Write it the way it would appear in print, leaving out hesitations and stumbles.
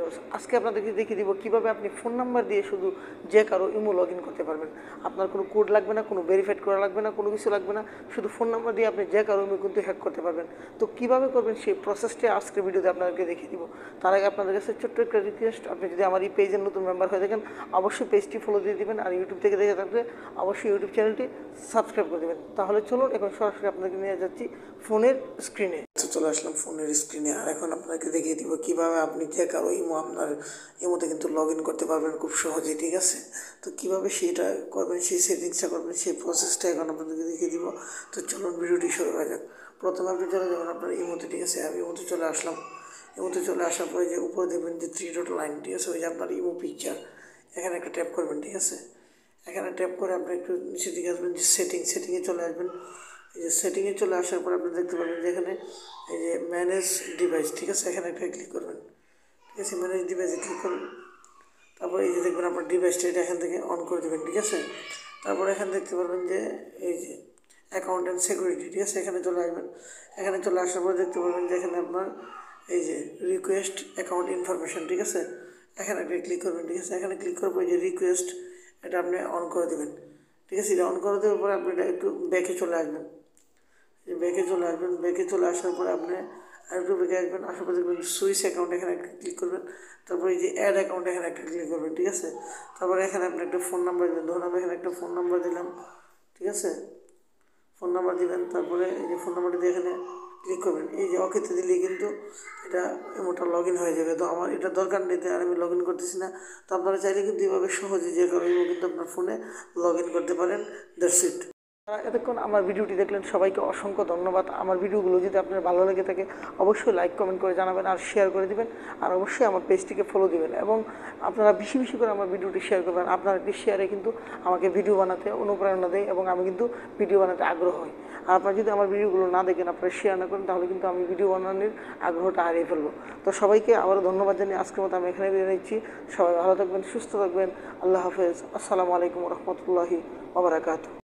Viewers, আজকে আপনাদেরকে দেখিয়ে দিব কিভাবে আপনি ফোন নাম্বার দিয়ে শুধু যে কারো ইমো লগ ইন করতে পারবেন। আপনার কোনো কোড লাগবে না, কোনো ভেরিফাইড করা লাগবে না, কোনো কিছু লাগবে না। শুধু ফোন নাম্বার দিয়ে আপনি যে কারো ইমো কিন্তু হ্যাক করতে পারবেন। তো কীভাবে করবেন সেই প্রসেসটা আজকের ভিডিওতে আপনাদেরকে দেখিয়ে দিব। তার আগে আপনাদের কাছে ছোট্ট একটা রিকোয়েস্ট, আপনি যদি আমার এই পেজের নতুন মেম্বার হয়ে থাকেন অবশ্যই পেজটি ফলো দিয়ে দেবেন, আর ইউটিউব থেকে দেখে থাকলে অবশ্যই ইউটিউব চ্যানেলটি সাবস্ক্রাইব করে দেবেন। তাহলে চলুন এখন সরাসরি আপনাকে নিয়ে যাচ্ছি ফোনের স্ক্রিনে। চলে আসলাম ফোনের স্ক্রিনে, আর এখন আপনাকে দেখিয়ে দিব কীভাবে আপনি যে কারো ইমো আপনার ইমোতে কিন্তু লগ ইন করতে পারবেন খুব সহজেই, ঠিক আছে? তো কীভাবে সেটা করবেন, সেই সেটিংসটা করবেন, সেই প্রসেসটা এখন আপনাদেরকে দেখিয়ে দিব। তো চলুন ভিডিওটি শুরু করা যাক। প্রথমে আপনি চলে যাবেন আপনার ইমোতে, ঠিক আছে? আমি ইমোতে চলে আসলাম। ইমোতে চলে আসার পরে যে উপরে দেখবেন যে 3 ডট লাইন, ঠিক আছে? ওই যে আপনার ইমো পিকচার, এখানে একটা ট্যাপ করবেন, ঠিক আছে? এখানে ট্যাপ করে আপনি একটু নিচের দিকে আসবেন, যে সেটিংয়ে চলে আসবেন। এই যে সেটিংয়ে চলে আসার পর আপনি দেখতে পাবেন যে এখানে এই যে ম্যানেজ ডিভাইস, ঠিক আছে? এখানে একটা ক্লিক করবেন, ঠিক আছে? ম্যানেজ ডিভাইসে ক্লিক করবেন। তারপর এই যে দেখবেন আপনার ডিভাইসটা এটা এখান থেকে অন করে দেবেন, ঠিক আছে? তারপর এখানে দেখতে পারবেন যে এই যে অ্যাকাউন্ট অ্যান্ড সিকিউরিটি, ঠিক আছে? এখানে চলে আসবেন। এখানে চলে আসার পর দেখতে পারবেন যে এখানে আপনার এই যে রিকোয়েস্ট অ্যাকাউন্ট ইনফরমেশন, ঠিক আছে? এখানে একটা ক্লিক করবেন, ঠিক আছে? এখানে ক্লিক করার পর যে রিকোয়েস্ট, এটা আপনি অন করে দেবেন, ঠিক আছে? এটা অন করে দেওয়ার পরে আপনি এটা একটু ব্যাকে চলে আসবেন। ব্যাকে চলে আসবেন। ব্যাকে চলে আসার পরে আপনি আরেকটু ব্যাকে আসবেন, আসার পর দেখবেন সুইচ অ্যাকাউন্ট, এখানে একটা ক্লিক করবেন। তারপরে এই যে অ্যাড অ্যাকাউন্ট, এখানে একটা ক্লিক করবেন, ঠিক আছে? তারপরে এখানে আপনি একটা ফোন নাম্বার দেবেন। ধরুন আমি এখানে একটা ফোন নাম্বার দিলাম, ঠিক আছে? ফোন নাম্বার দিবেন। তারপরে এই যে ফোন নাম্বারটা দিয়ে এখানে ক্লিক করবেন। এই যে ওকেতে দিলেই কিন্তু এটা ইমোটা লগ ইন হয়ে যাবে। তো আমার এটা দরকার নেই, আর আমি লগ ইন করতেছি না। তো আপনারা চাইলে কিন্তু এভাবে সহজে যে কারো ইমো কিন্তু আপনার ফোনে লগ ইন করতে পারেন। That's it. এতক্ষণ আমার ভিডিওটি দেখলেন, সবাইকে অসংখ্য ধন্যবাদ। আমার ভিডিওগুলো যদি আপনার ভালো লেগে থাকে অবশ্যই লাইক কমেন্ট করে জানাবেন, আর শেয়ার করে দিবেন, আর অবশ্যই আমার পেজটিকে ফলো দিবেন, এবং আপনারা বেশি বেশি করে আমার ভিডিওটি শেয়ার করবেন। আপনার একটি শেয়ারে কিন্তু আমাকে ভিডিও বানাতে অনুপ্রেরণা দেয়, এবং আমি কিন্তু ভিডিও বানাতে আগ্রহ হই। আর আপনারা যদি আমার ভিডিওগুলো না দেখেন, আপনারা শেয়ার না করেন, তাহলে কিন্তু আমি ভিডিও বানানোর আগ্রহটা হারিয়ে ফেলবো। তো সবাইকে আবারও ধন্যবাদ জানিয়ে আজকের মতো আমি এখানে বিদায় নিচ্ছি। সবাই ভালো থাকবেন, সুস্থ থাকবেন। আল্লাহ হাফেজ। আসসালামু আলাইকুম রহমতুল্লাহি ওয়া বারাকাতুহু।